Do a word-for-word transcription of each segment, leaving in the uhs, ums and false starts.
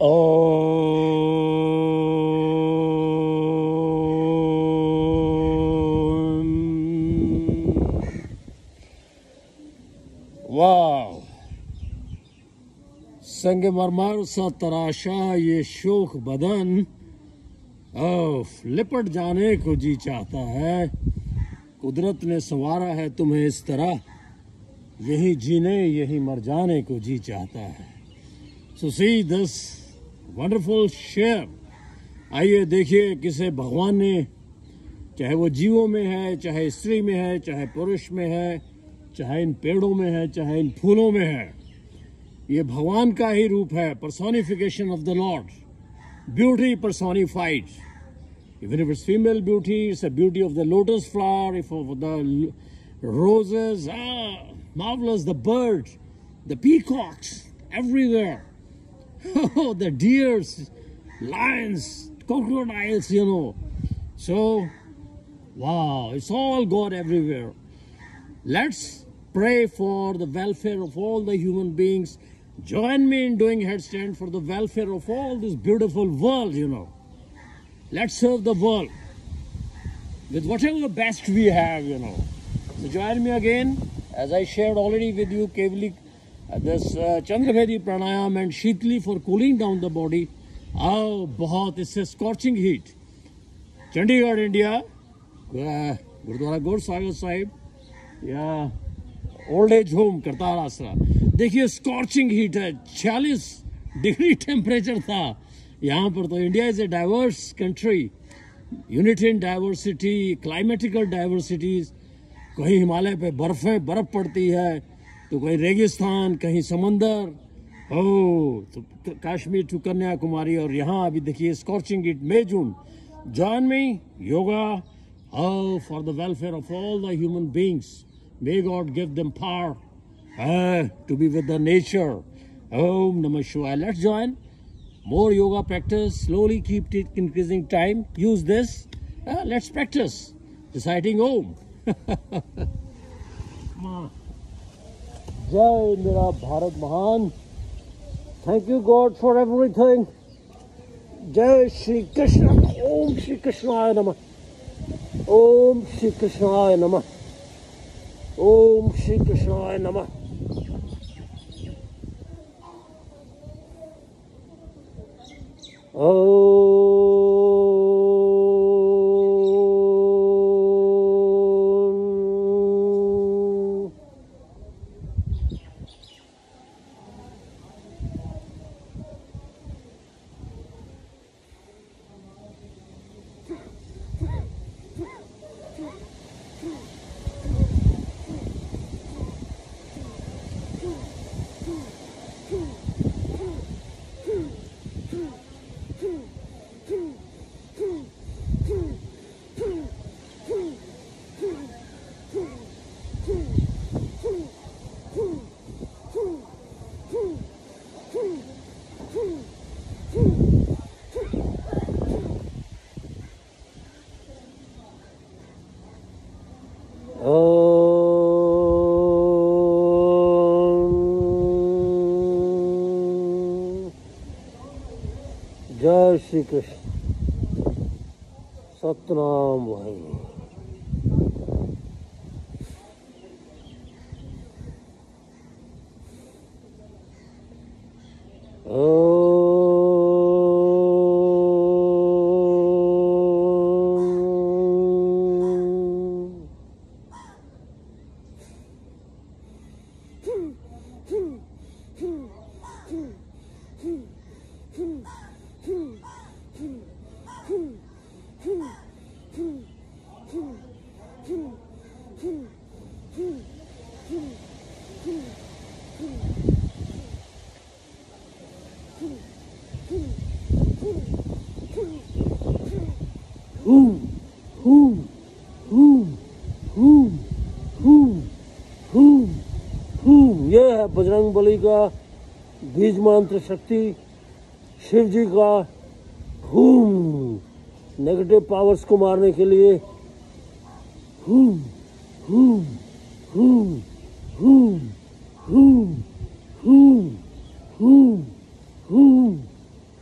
ओम। वाह, संगमरमर सा तराशा ये शोक बदन, ओफ लिपट जाने को जी चाहता है। कुदरत ने संवारा है तुम्हें इस तरह, यही जीने यही मर जाने को जी चाहता है। So see this wonderful share. आइए देखिए किसे भगवान ने, चाहे वो जीवों में है, चाहे स्त्री में है, चाहे पुरुष में है, चाहे इन पेड़ों में है, चाहे इन फूलों में है, ये भगवान का ही रूप है। Personification of the lord, beauty personified. Even if it's female beauty, it's a beauty of the lotus flower, if of the roses, ah, marvelous, the birds, the peacocks, everywhere. Oh, the deers, lions, crocodiles, you know. So, wow, it's all God everywhere. Let's pray for the welfare of all the human beings. Join me in doing headstand for the welfare of all this beautiful world, you know. Let's serve the world with whatever the best we have, you know. So join me again, as I shared already with you, Kevali, uh, this uh, Chandravedi Pranayam and Shitli for cooling down the body. Oh, बहुत, it's a scorching heat. Chandigarh, India, uh, Gurdwara Gaur Sagar Sahib, या old age home Kartar Aasra. देखिए scorching heat है, छियालीस degree temperature था यहाँ पर। तो India is a diverse country, unity in diversity, climatical diversities. कहीं हिमालय पे बर्फें बर्फ पड़ती है, तो कहीं रेगिस्तान, कहीं समंदर, हो तो कश्मीर टू कन्याकुमारी, और यहाँ अभी देखिए scorching heat, May June. Join me yoga for the welfare of all the human beings. May God give them power uh, to be with the nature. Om Namah Shivaya. Let's join. More yoga practice. Slowly keep it increasing time. Use this. Uh, let's practice. Reciting Om. Jai Mera Bharat Mahan. Thank you God for everything. Jai Shri Krishna. Om Shri Krishnaya Namah. Om Shri Krishnaya Namah. Om Shri कृष्णाय नमः। जय श्री कृष्ण। सतनाम वाहिनी। ये है बजरंग बली का बीज मंत्र शक्ति, शिव जी का हूम, नेगेटिव पावर्स को मारने के लिए। हूम हूम हूम हूम हूम हूम हूम हूम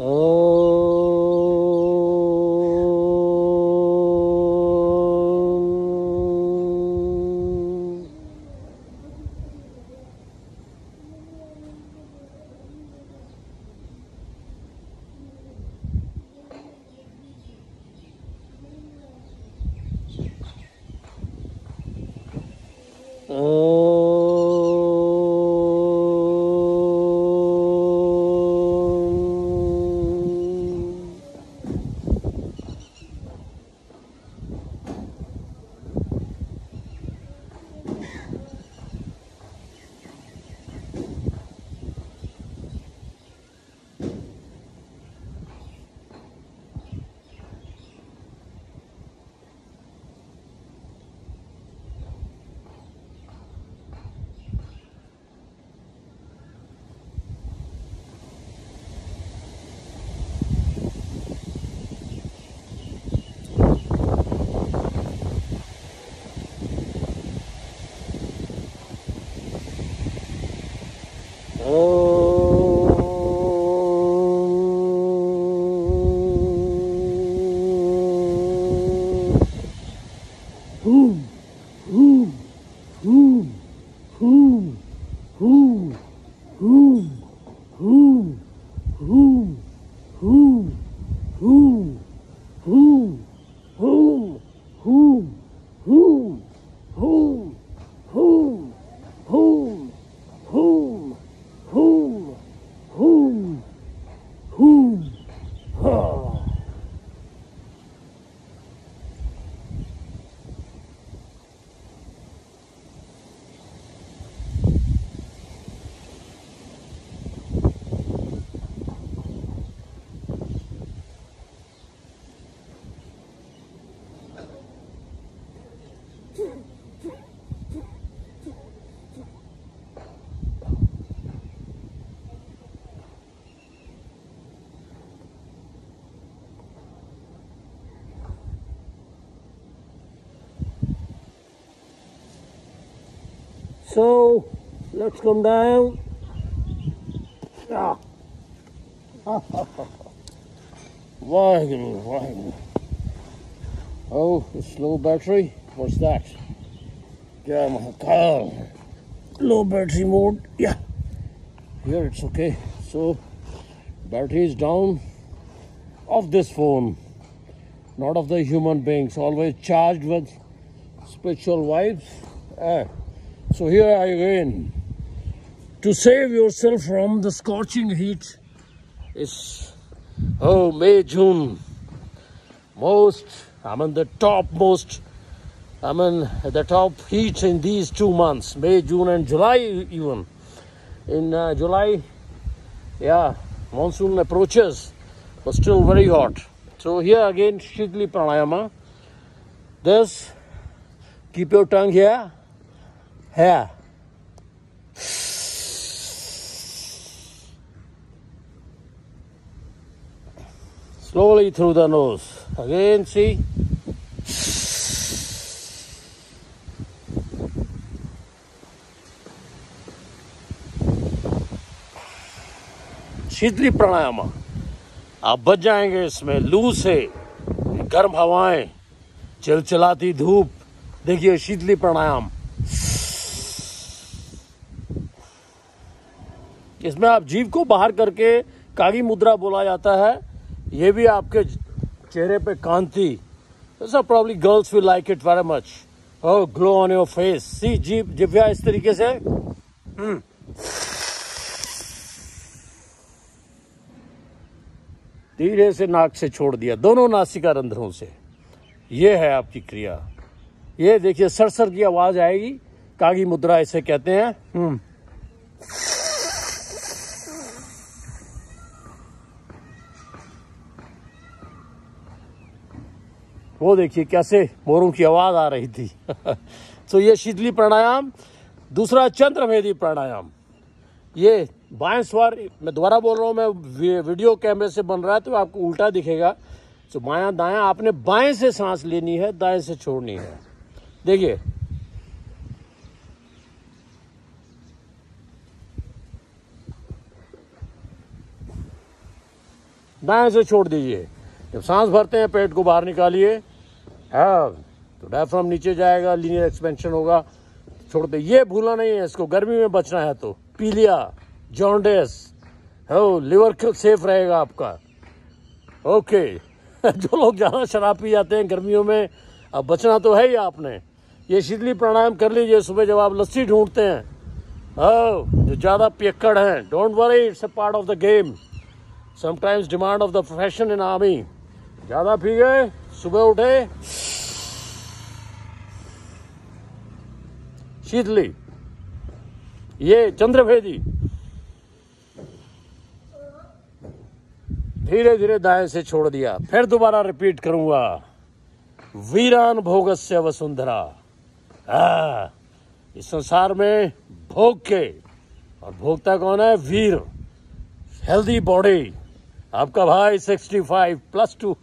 So let's come down. Ah. Waheguru, Waheguru. Oh, it's low battery. What's that? Yeah, Mahakal. Low battery mode. Yeah. Here it's okay. So battery is down of this phone, not of the human beings. Always charged with spiritual vibes. Ah. So here I again. To save yourself from the scorching heat is, oh, May, June. Most, I mean the top most, I mean the top heat in these two months, May, June and July even. In uh, July, yeah, monsoon approaches, but still very hot. So here again, Shidli Pranayama. This, keep your tongue here, here. Slowly through the nose. Again, see. Sheetali pranayama आप बच जाएंगे इसमें लू से, गर्म हवाएं, चिलचिलाती धूप. देखिए शीतली प्राणायाम. इसमें आप जीभ को बाहर करके कागी मुद्रा बोला जाता है. ये भी आपके चेहरे पे कांति. So probably girls will like it very much. Oh, glow on your face. See, जीभ जिभ्या इस तरीके से. हम्म. धीरे से नाक से छोड़ दिया, दोनों नासिका रंध्रों से. ये है आपकी क्रिया. ये देखिए सरसर की आवाज आएगी. कागी मुद्रा इसे कहते हैं. हम्म. वो देखिए कैसे मोरों की आवाज आ रही थी. तो ये शीतली प्राणायाम. दूसरा चंद्रभेदी प्राणायाम. ये बाएं स्वर, मैं दोबारा बोल रहा हूँ, मैं वीडियो कैमरे से बन रहा है तो आपको उल्टा दिखेगा. तो बायां दायां आपने बाएं से सांस लेनी है, दाएं से छोड़नी है. देखिए दाएं से छोड़ दीजिए। जब सांस भरते हैं पेट को बाहर निकालिए, हाँ, तो डायफ्राम नीचे जाएगा, लीनियर एक्सपेंशन होगा, छोड़ दे। ये भूलना नहीं है, इसको गर्मी में बचना है तो पीलिया, जॉन्डिस, हो, लिवर सेफ रहेगा आपका। ओके। जो लोग ज़्यादा शराब पी जाते हैं गर्मियों में, अब बचना तो है ही आपने। ये शीतली प्राणायाम कर लीजिए सुबह जब आप लस्सी ढूंढते हैं। हो, जो ज़्यादा पियक्कड़ हैं, don't worry, it's a part of the game, sometimes demand of the profession in army. ज़्यादा पी गए, सुबह उठे, शीतली, ये चंद्रभेदी, धीरे धीरे दाएं से छोड़ दिया। फिर दोबारा रिपीट करूंगा, वीरान भोगस्य वसुंधरा। आ, इस संसार में भोग के, और भोगता कौन है? वीर, हेल्दी बॉडी, आपका भाई sixty five plus two.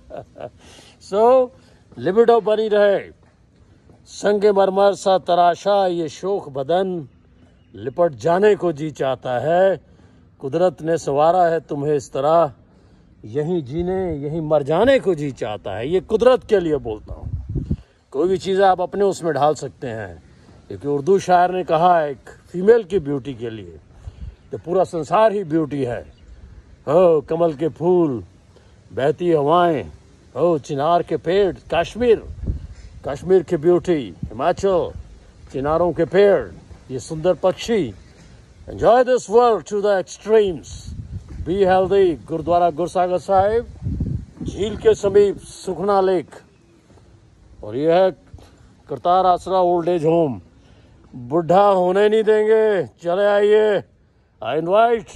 So libido बनी रहे, संगे मरमर सा तराशा ये शोक बदन, लिपट जाने को जी चाहता है, कुदरत ने संवारा है तुम्हें इस तरह, यहीं जीने यहीं मर जाने को जी चाहता है। ये कुदरत के लिए बोलता हूँ। कोई भी चीज़ आप अपने उसमें ढाल सकते हैं, क्योंकि उर्दू शायर ने कहा है एक फीमेल की ब्यूटी के लिए तो पूरा संसार ही ब्यूटी है। हो, कमल के फूल, बहती हवाएं, हो, चिनार के पेड़, कश्मीर, कश्मीर की ब्यूटी, हिमाचल, चिनारों के पेड़, ये सुंदर पक्षी। Enjoy this world to the extremes, be healthy. Gurudwara Gursagar Sahib, झील के समीप सुखना लेक, और यह है करतार आसरा ओल्ड एज होम। बुढ़ा होने नहीं देंगे, चले आइए। I invite,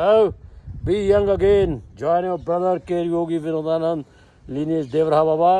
be young again, join your brother केर योगी विनोदानंद, लीनियज देवरा बाबा,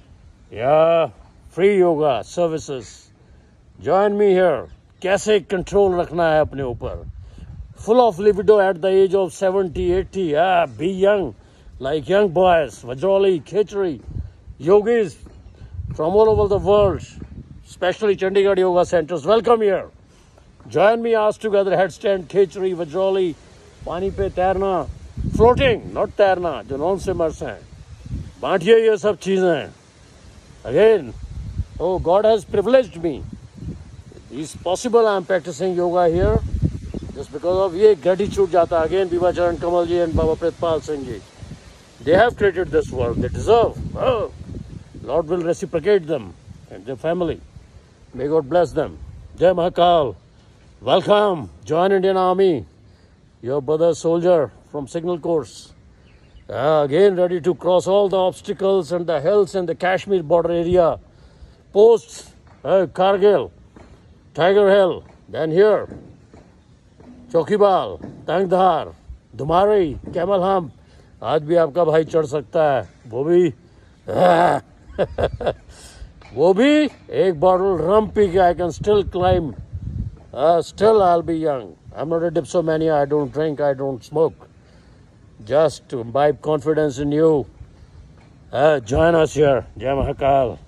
या free yoga services. Join me here. कैसे कंट्रोल रखना है अपने ऊपर, full of libido at the age of seventy, eighty. Ah, be young, like young boys. Vajroli, Khechri, yogis from all over the world, especially Chandigarh Yoga Centers. Welcome here. Join me, ask together, headstand, Khechri, Vajroli, पानी पे तैरना, floating, not तैरना, जो non swimmers हैं। बांटिए ये सब चीजें। Again, oh, God has privileged me. It's possible I am practicing yoga here. Just because of ये gratitude जाता है again, Biba Charan Kamal ji and Baba Pritpal Singh ji. They have created this world. They deserve. Oh, Lord will reciprocate them and their family. May God bless them. Jai Mahakal. Welcome. Join Indian Army. Your brother soldier from Signal Corps. Uh, again ready to cross all the obstacles and the hills and the Kashmir border area. Posts, uh, Kargil, Tiger Hill. Then here. Chowkibal, Tangdhar, Dhumari, camel हम, आज भी आपका भाई चढ़ सकता है, वो भी वो भी एक बॉटल रम पी के I can still climb, still I will be young. I am not a dipsomania, I don't drink, I don't smoke, just to imbibe confidence in you. Uh, join us here. Jai Mahakal.